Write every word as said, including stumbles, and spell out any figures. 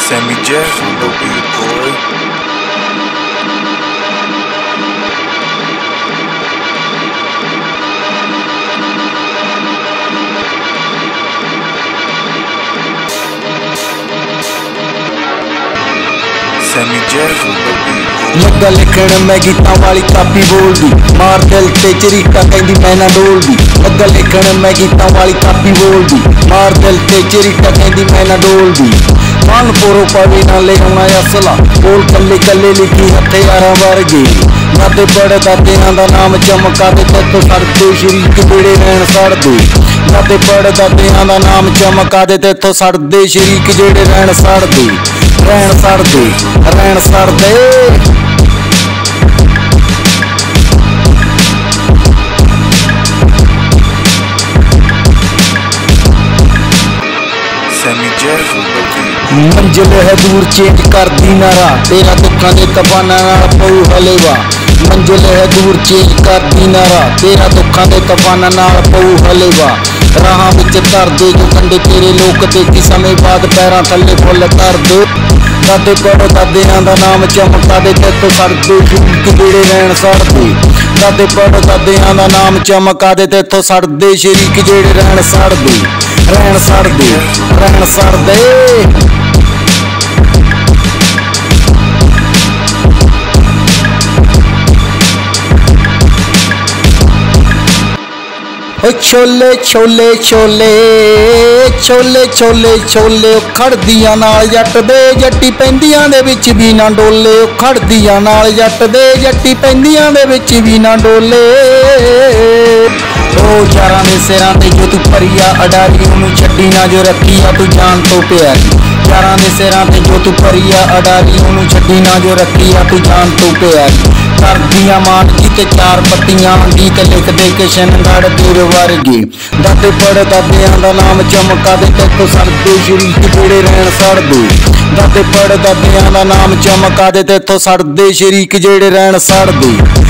Sammy Jeff on the beat, boy. Sammy Jeff on the beat, boy. लगा लिखण मैं गीतां वाली कापी बोलदी, मार दिल ते चरीका कहंदी मैं ना डोलदी। लगा लिखण मैं गीतां वाली कापी बोलदी, मार दिल ते चरीका कहंदी मैं ना डोलदी। मन पोरो पवे ना ले आउणा असला, बोल कल्ले कल्ले लिखी हथियारां वर्गे। नाते बड़े दादियां दा नाम चमका दे, ते सड़दे शरीक जेड़े रहण सड़दे। नाते बड़े दादियां दा नाम चमका दे, ते सड़दे शरीक जेड़े रहण सड़दे। रहण सड़दे रहण सड़दे मंजिल है दूर चेंज कर दी नारा, तेरा दुखा दे तबाना नाल पऊ हलेवा। मंजिल है दूर चेंज कर दी नारा, तेरा दुखा दे तबाना नाल पऊ हलेवा। राहां विच धर दे जो कंडे तेरे लोक देखी, समय बाद पैरां थल्ले फुੱਲ कर दे। दादे पढ़ो दादियां दा नाम चमका दे, ते सड़दे शरीक जेड़े रहण सड़दे। दादे पढ़ो दादियां दा नाम चमका दे, ते सड़दे शरीक जेड़े रहण सड़दे। रहण सड़दे रहण सड़दे छोले छोले छोले छोले छोले छोले खड़दियां नाल जट दे, जट्टी पैंदियां दे विच भी ना डोले। खड़दियां नाल जट दे, जट्टी पैंदियां दे विच भी ना डोले। ओ यारां दे सिरां ते जो तू परिया अडारी, ओनू छड्डी ना जो रखी आ तू जान तो प्यारी। यारां दे सिरां ते जो तू परिया अडारी, ओनू छड्डी ना जो रखी आ तू जान तो प्यारी। करदियां मान की ते चार पत्तियां गीत लिख दे किशनगढ़ पीर वर्गे। दादे पढ़ दादियां दा नाम चमका दे, ते सड़दे शरीक जेड़े रहण सड़दे। दादे पढ़ दादियां दा नाम चमका दे, ते सड़दे शरीक जेड़े रहण सड़दे।